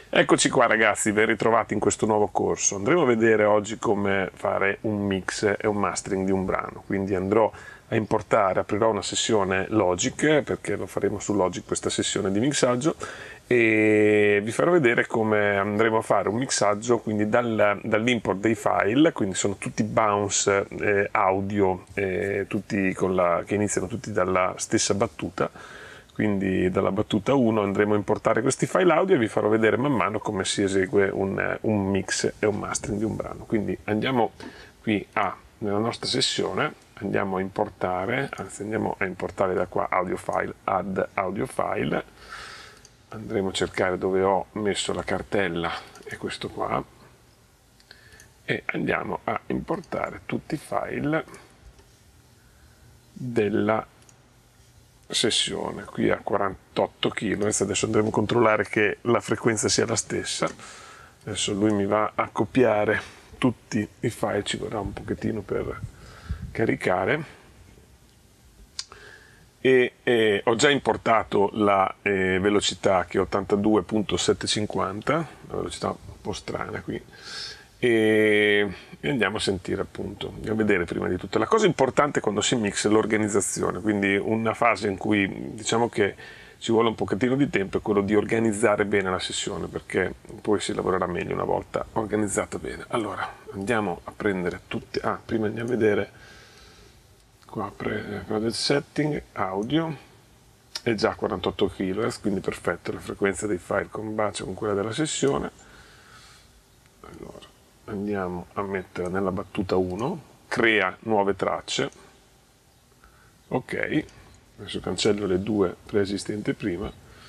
Eccoci qua ragazzi, ben ritrovati in questo nuovo corso. Andremo a vedere oggi come fare un mix e un mastering di un brano, quindi andrò a importare, aprirò una sessione Logic, perché lo faremo su Logic questa sessione di mixaggio, e vi farò vedere come andremo a fare un mixaggio quindi dall'import dei file, quindi sono tutti bounce audio, tutti che iniziano tutti dalla stessa battuta. Quindi dalla battuta 1 andremo a importare questi file audio e vi farò vedere man mano come si esegue un mix e un mastering di un brano. Quindi andiamo qui nella nostra sessione, andiamo a importare, anzi andiamo a importare da qua audio file, add audio file, andremo a cercare dove ho messo la cartella, è questo qua, e andiamo a importare tutti i file della sessione. Qui a 48 kHz, adesso andremo a controllare che la frequenza sia la stessa. Adesso lui mi va a copiare tutti i file, ci vorrà un pochettino per caricare, e ho già importato la velocità che è 82.750, una velocità un po' strana qui, e andiamo a sentire, appunto, a vedere prima di tutto. La cosa importante quando si mix è l'organizzazione, quindi una fase in cui diciamo che ci vuole un pochettino di tempo è quello di organizzare bene la sessione, perché poi si lavorerà meglio una volta organizzata bene. Allora andiamo a prendere tutte, prima andiamo a vedere qua, del setting audio è già 48 kHz, quindi perfetto, la frequenza dei file combacia con quella della sessione. Allora andiamo a mettere nella battuta 1, crea nuove tracce, ok, adesso cancello le due preesistenti prima,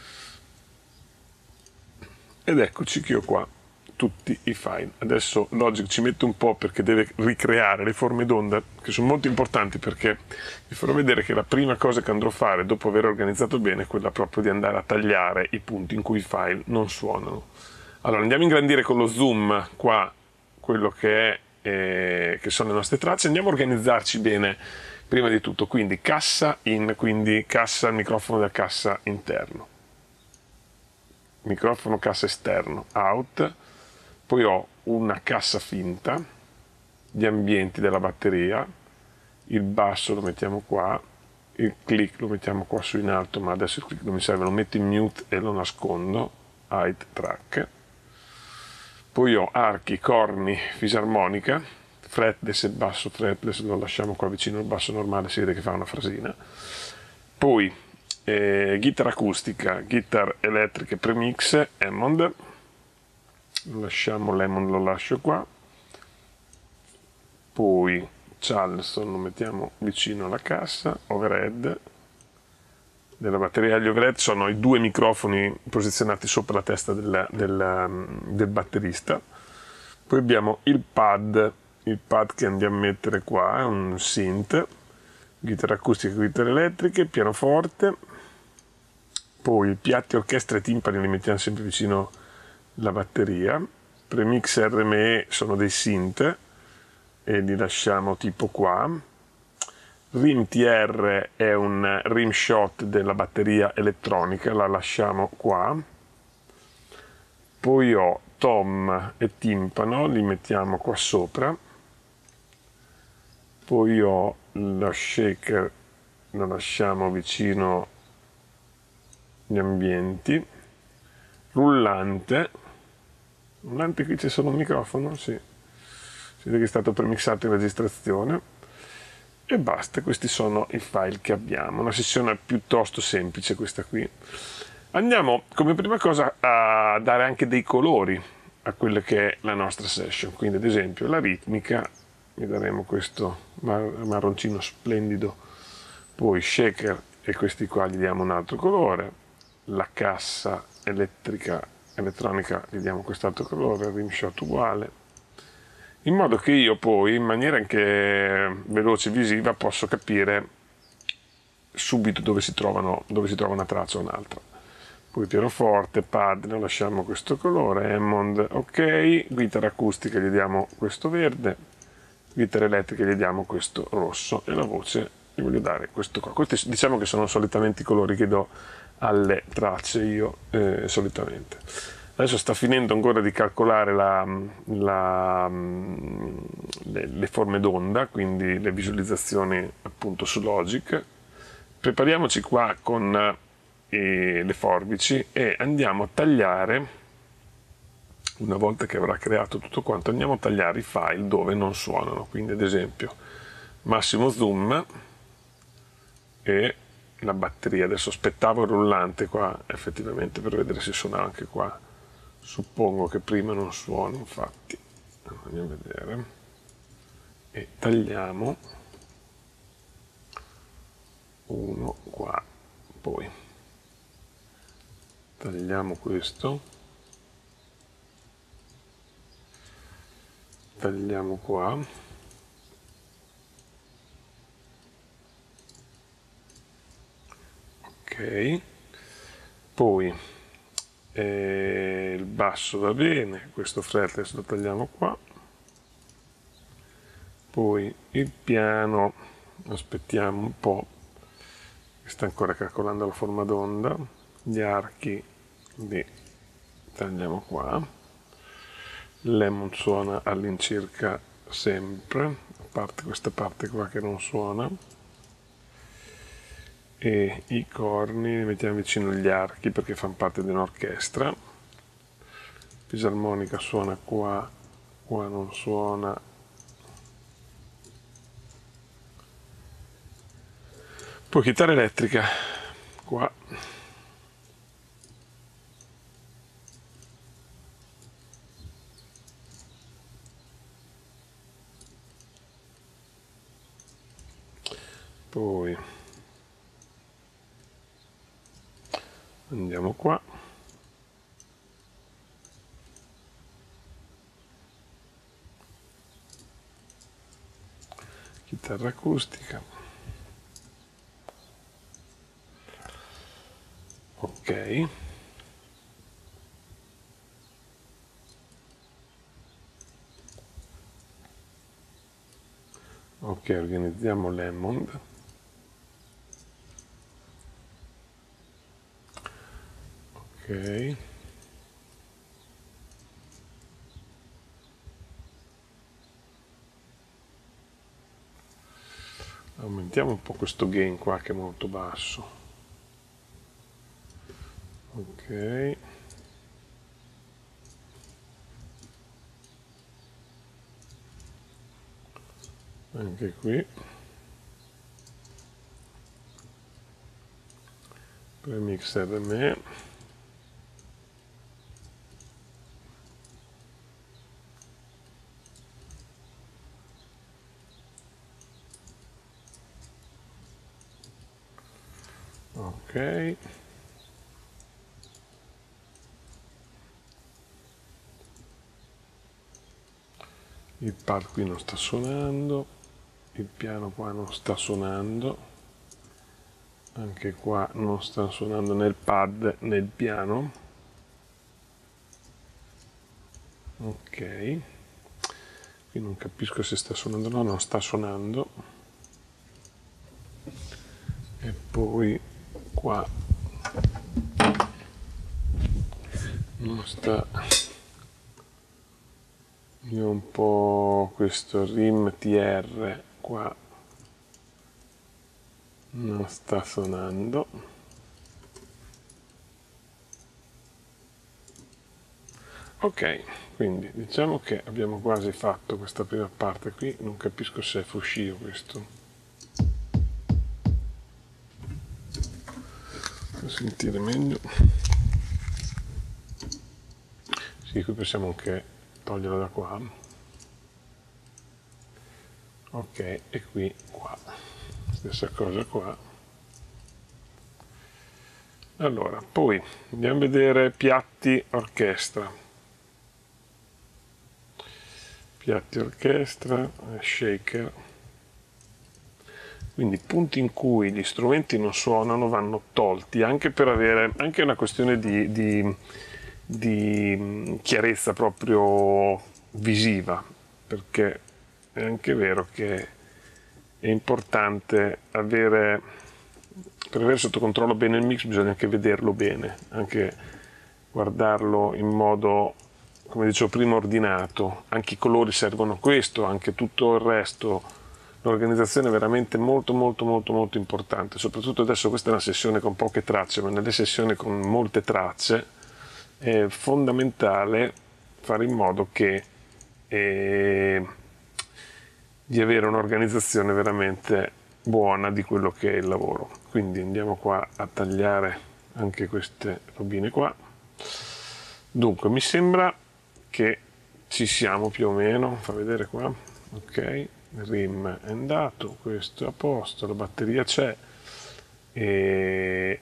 ed eccoci che ho qua tutti i file. Adesso Logic ci mette un po' perché deve ricreare le forme d'onda, che sono molto importanti, perché vi farò vedere che la prima cosa che andrò a fare dopo aver organizzato bene è quella proprio di andare a tagliare i punti in cui i file non suonano. Allora andiamo a ingrandire con lo zoom qua quello che sono le nostre tracce, andiamo a organizzarci bene prima di tutto, quindi cassa in, quindi cassa, il microfono da cassa interno, microfono cassa esterno, out, poi ho una cassa finta, gli ambienti della batteria, il basso lo mettiamo qua, il click lo mettiamo qua su in alto, ma adesso il click non mi serve, lo metto in mute e lo nascondo, hide track. Poi ho archi, corni, fisarmonica, fretless e basso fretless lo lasciamo qua vicino al basso normale, si vede che fa una frasina. Poi chitarra acustica, chitarra elettrica premix, Hammond, l'Hammond lo lascio qua. Poi Charleston lo mettiamo vicino alla cassa, overhead della batteria. Gli overhead sono i due microfoni posizionati sopra la testa del batterista. Poi abbiamo il pad che andiamo a mettere qua, è un synth, chitarra acustica, chitarre elettriche, pianoforte. Poi piatti, orchestra e timpani li mettiamo sempre vicino alla batteria. Premix RME sono dei synth e li lasciamo tipo qua. Rim TR è un rim shot della batteria elettronica, la lasciamo qua. Poi ho tom e timpano, li mettiamo qua sopra. Poi ho lo shaker, lo lasciamo vicino agli ambienti. Rullante qui c'è solo un microfono, sì, si vede che è stato premixato in registrazione. E basta, questi sono i file che abbiamo, una sessione piuttosto semplice questa qui. Andiamo come prima cosa a dare anche dei colori a quella che è la nostra session, quindi ad esempio la ritmica, gli daremo questo marroncino splendido, poi shaker e questi qua gli diamo un altro colore, la cassa elettronica gli diamo quest'altro colore, rimshot uguale, in modo che io poi in maniera anche veloce e visiva posso capire subito dove si trova una traccia o un'altra. Poi pianoforte, pad, ne lasciamo questo colore, Hammond, ok, chitarra acustica gli diamo questo verde, chitarra elettrica gli diamo questo rosso, e la voce gli voglio dare questo qua. Questi diciamo che sono solitamente i colori che do alle tracce io solitamente. Adesso sta finendo ancora di calcolare le forme d'onda, quindi le visualizzazioni appunto su Logic. Prepariamoci qua con le forbici e andiamo a tagliare, una volta che avrà creato tutto quanto, andiamo a tagliare i file dove non suonano, quindi ad esempio massimo zoom e la batteria. Adesso aspettavo il rullante qua effettivamente per vedere se suona anche qua, suppongo che prima non suoni, infatti andiamo a vedere e tagliamo uno qua, poi tagliamo questo, tagliamo qua, ok, poi il basso va bene, questo fretless lo tagliamo qua, poi il piano aspettiamo un po', sta ancora calcolando la forma d'onda, gli archi li tagliamo qua, Lemon suona all'incirca sempre, a parte questa parte qua che non suona, e i corni li mettiamo vicino agli archi perché fanno parte di un'orchestra, fisarmonica suona qua, qua non suona, poi chitarra elettrica qua, poi andiamo qua, chitarra acustica, ok, ok, organizziamo Lemon, ok, aumentiamo un po' questo gain qua che è molto basso, ok, anche qui, premix RME, ok, il pad qui non sta suonando, il piano qua non sta suonando, anche qua non sta suonando né il pad né il piano, ok, qui non capisco se sta suonando o no, non sta suonando, e poi qua non sta, io un po' questo rim TR qua non sta suonando, ok, quindi diciamo che abbiamo quasi fatto questa prima parte qui, non capisco se è Fushio questo, per sentire meglio, sì, qui possiamo anche toglierlo da qua, ok, e qui qua, stessa cosa qua. Allora, poi andiamo a vedere piatti orchestra, shaker, quindi punti in cui gli strumenti non suonano vanno tolti, anche per avere, anche una questione di chiarezza proprio visiva, perché è anche vero che è importante avere, per avere sotto controllo bene il mix bisogna anche vederlo bene, anche guardarlo in modo, come dicevo prima, ordinato. Anche i colori servono a questo, anche tutto il resto. L'organizzazione è veramente molto molto molto molto importante, soprattutto adesso questa è una sessione con poche tracce, ma nelle sessioni con molte tracce è fondamentale fare in modo che di avere un'organizzazione veramente buona di quello che è il lavoro. Quindi andiamo qua a tagliare anche queste robine qua. Dunque mi sembra che ci siamo più o meno, fa vedere qua, ok, il rim è andato, questo è a posto, la batteria c'è, e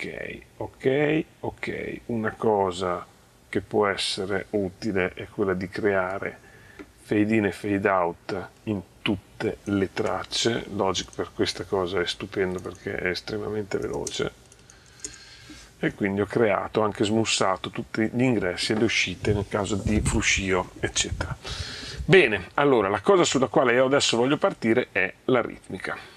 ok, una cosa che può essere utile è quella di creare fade in e fade out in tutte le tracce. Logic per questa cosa è stupendo perché è estremamente veloce, e quindi ho creato, anche smussato tutti gli ingressi e le uscite nel caso di fruscio eccetera. Bene, allora la cosa sulla quale io adesso voglio partire è la ritmica.